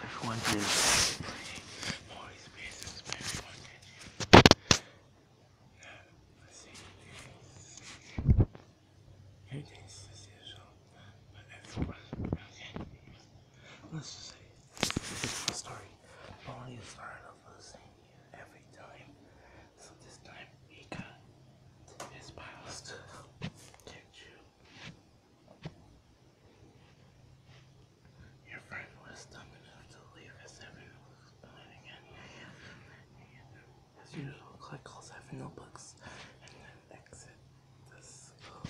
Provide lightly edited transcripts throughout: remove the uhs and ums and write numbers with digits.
everyone did. All these basics, but everyone did. Let's see. Everything's as usual, but everyone. Okay. Let's just say, it's a story. Baldi is tired of losing every time. So this time he got his pals to get you. Your friend was dumb enough to leave his 7 notebooks behind again. As usual, collect all 7 notebooks and then exit the school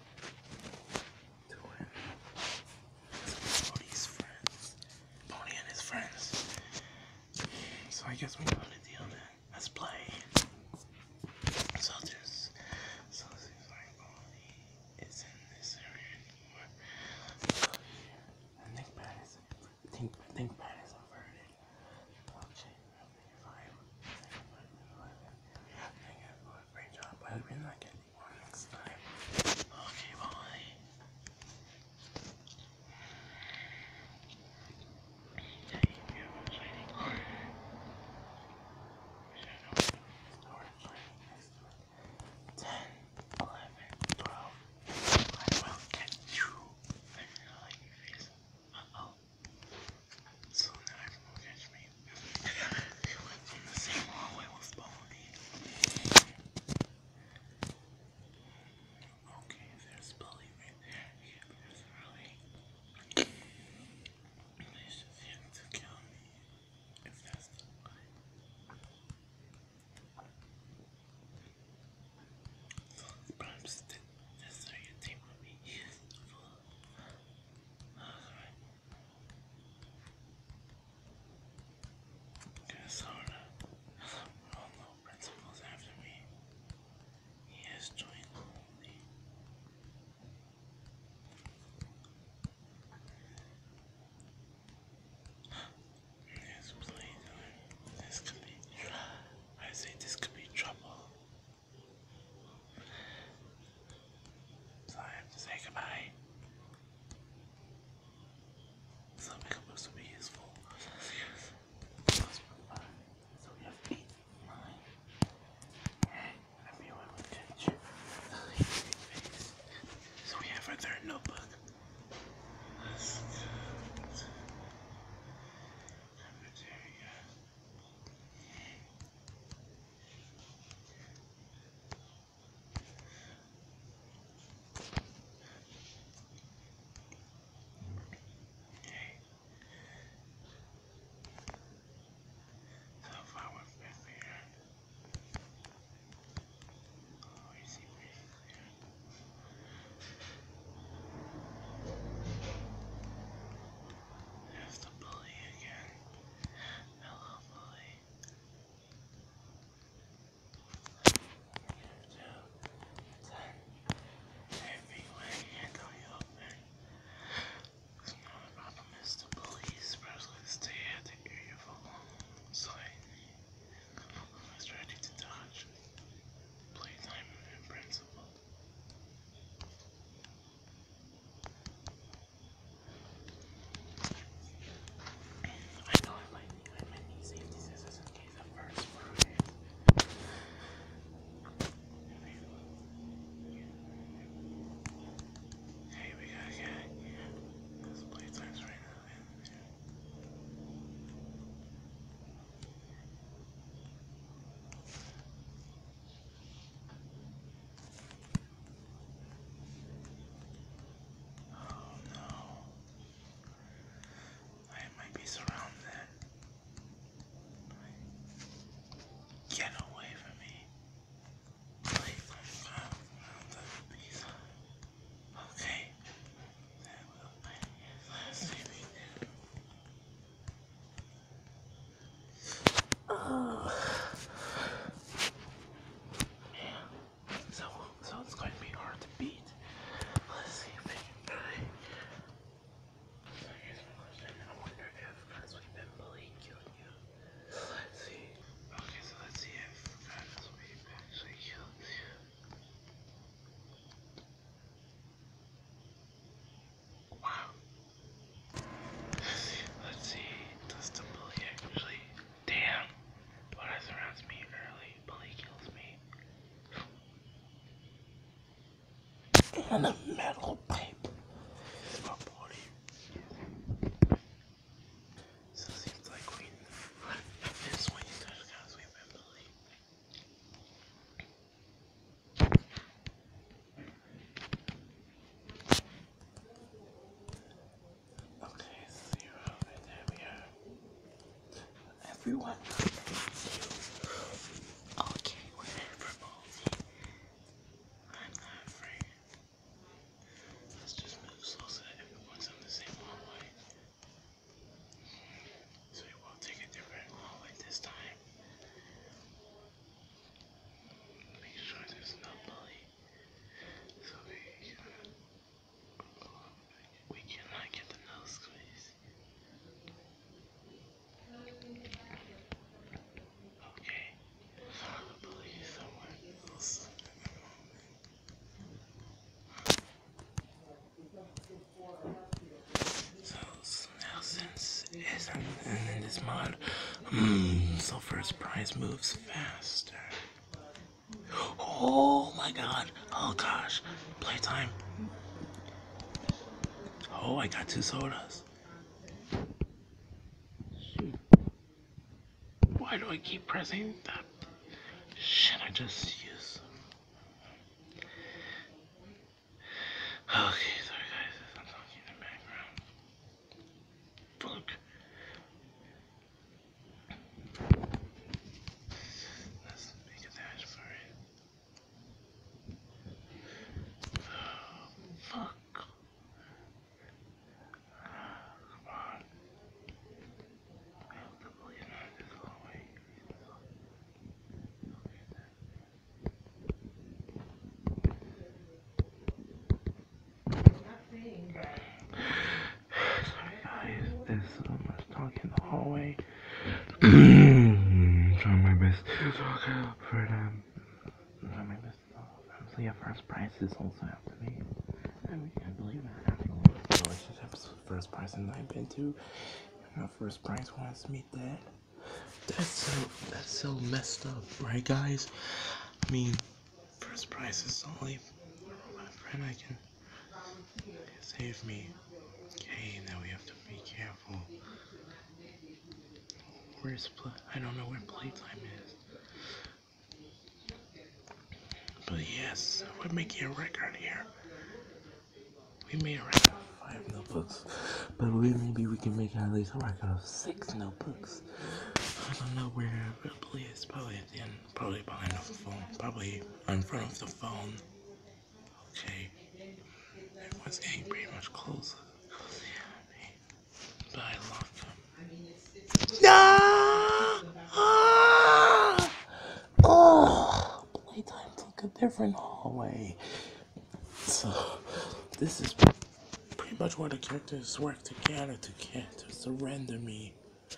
to win. Baldi's friends. Baldi and his friends. So I guess we know the deal then. Let's play. So it seems like Baldi is in this area anymore. ThinkPad is averted. Okay, great job, but we're not getting one next time. Okay, Baldi. So on a metal pipe. Oh, Baldi. So it seems like we at this way guys we've been bullied. Okay, 0, and there we are. Everyone. Okay, whatever, Baldi. I'm not afraid. Let's just move slow so that everyone's on the same hallway. So we will take a different hallway this time. Make sure there's no bully. So we cannot get the nose squeeze. Okay. Bully somewhere else. So now since it's in this mod, so first prize moves faster. Oh my god. Oh gosh. Playtime. Oh, I got 2 sodas. Shoot. Why do I keep pressing that? Shit, I just used. Okay, sorry guys. I'm talking in the background. Fuck. Let's make a dash for it. Fuck. Come on. I hope the bully is not this hallway. Sorry guys, there's so much talk in the hallway. Trying my best to talk for them. Trying my best to talk. So yeah, first prize is also after me. I mean, I believe that after all the relationships, first person I've been to, my first prize wants me dead. That's so messed up, right guys? I mean, first prize is only my friend I can save me. Okay, now we have to be careful. Where's I don't know where playtime is. But yes, we're making a record here. We made a record of 5 notebooks. But maybe we can make at least a record of 6 notebooks. I don't know where Ripley is. Probably at the end. Probably behind the phone. Probably in front of the phone. Okay. Everyone's getting pretty much close. But I locked him. No! Ah! Oh! Playtime took a different hallway. So, this is pretty much where the characters work together to surrender me.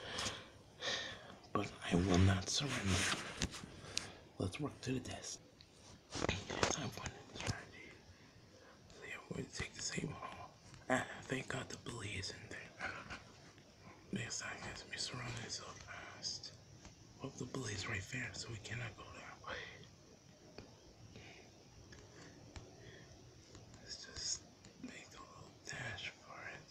But I will not surrender. Let's work to the desk. Time for an strategy. So yeah, we're going to take the same hall. Thank God the bully isn't there. Next time has to be surrounded so fast. Well, the bully's right there, so we cannot go that way. Let's just make a little dash for it.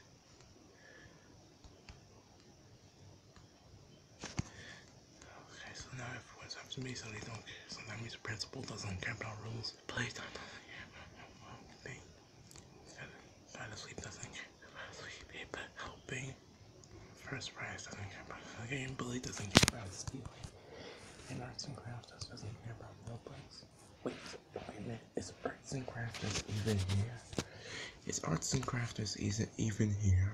Okay, so now everyone's after me, so they don't care. So that means the principal doesn't care about rules. Playtime doesn't care about anything. Gotta sleep doesn't care about sleeping, but helping. First prize doesn't care about the game. Bully doesn't care about stealing. And arts and crafts doesn't care about notebooks. Wait a minute. Is arts and crafters even here? Is arts and crafters even here?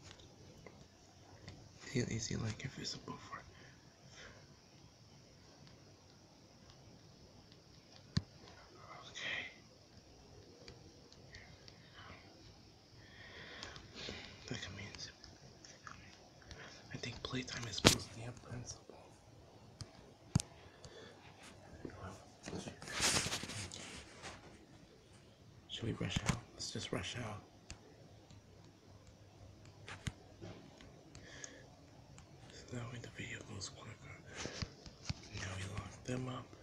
Is he like invisible for? Okay. That means I think playtime is supposed to be a principal. Should we rush out? Let's just rush out. So that way the video goes quicker. Now we lock them up.